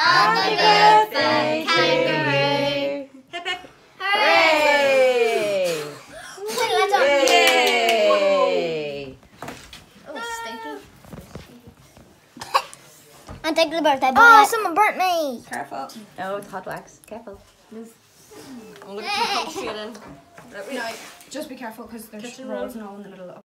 Happy birthday, kangaroo. Hip hip. Hooray! Yay! Oh, stinky. And take the birthday boy. Oh, someone burnt me. Careful. Oh, it's hot wax. Careful. I'm looking too comfy then. No, just be careful because there's Kitchen rolls roll. and all in the middle of